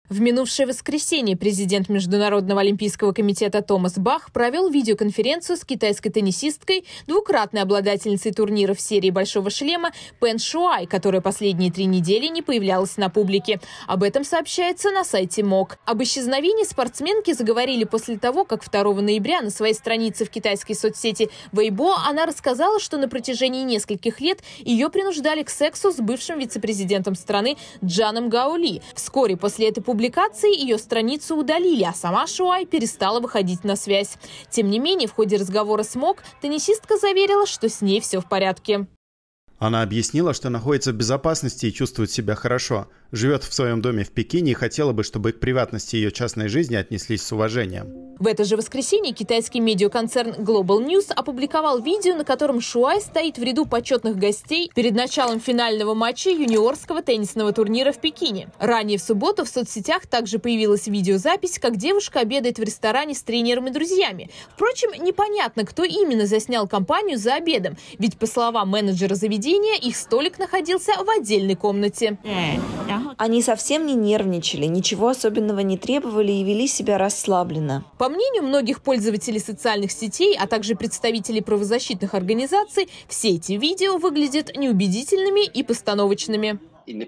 В минувшее воскресенье президент Международного олимпийского комитета Томас Бах провел видеоконференцию с китайской теннисисткой, двукратной обладательницей турнира в серии «Большого шлема» Пэн Шуай, которая последние 3 недели не появлялась на публике. Об этом сообщается на сайте МОК. Об исчезновении спортсменки заговорили после того, как 2 ноября на своей странице в китайской соцсети Weibo она рассказала, что на протяжении нескольких лет ее принуждали к сексу с бывшим вице-президентом страны Чжаном Гаоли. Вскоре после этой публикации ее страницу удалили, а сама Шуай перестала выходить на связь. Тем не менее, в ходе разговора с МОК теннисистка заверила, что с ней все в порядке. Она объяснила, что находится в безопасности и чувствует себя хорошо. Живет в своем доме в Пекине и хотела бы, чтобы к приватности ее частной жизни отнеслись с уважением. В это же воскресенье китайский медиаконцерн Global News опубликовал видео, на котором Шуай стоит в ряду почетных гостей перед началом финального матча юниорского теннисного турнира в Пекине. Ранее в субботу в соцсетях также появилась видеозапись, как девушка обедает в ресторане с тренером и друзьями. Впрочем, непонятно, кто именно заснял компанию за обедом, ведь, по словам менеджера заведения, их столик находился в отдельной комнате. Они совсем не нервничали, ничего особенного не требовали и вели себя расслабленно. По мнению многих пользователей социальных сетей, а также представителей правозащитных организаций, все эти видео выглядят неубедительными и постановочными.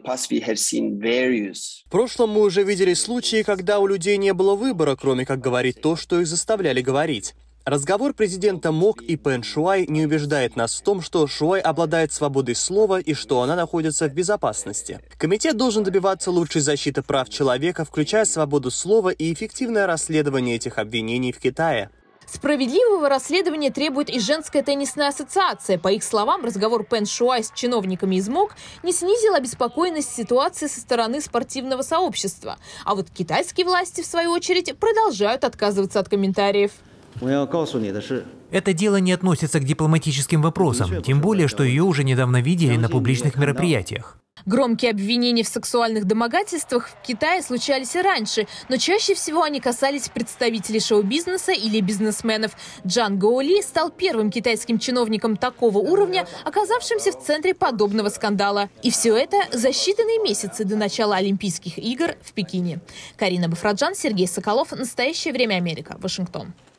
В прошлом мы уже видели случаи, когда у людей не было выбора, кроме как говорить то, что их заставляли говорить. Разговор президента МОК и Пэн Шуай не убеждает нас в том, что Шуай обладает свободой слова и что она находится в безопасности. Комитет должен добиваться лучшей защиты прав человека, включая свободу слова и эффективное расследование этих обвинений в Китае. Справедливого расследования требует и женская теннисная ассоциация. По их словам, разговор Пэн Шуай с чиновниками из МОК не снизил обеспокоенность ситуации со стороны спортивного сообщества. А вот китайские власти, в свою очередь, продолжают отказываться от комментариев. Это дело не относится к дипломатическим вопросам, тем более, что ее уже недавно видели на публичных мероприятиях. Громкие обвинения в сексуальных домогательствах в Китае случались и раньше, но чаще всего они касались представителей шоу-бизнеса или бизнесменов. Чжан Гаоли стал первым китайским чиновником такого уровня, оказавшимся в центре подобного скандала. И все это за считанные месяцы до начала Олимпийских игр в Пекине. Карина Бафраджан, Сергей Соколов. Настоящее время Америка. Вашингтон.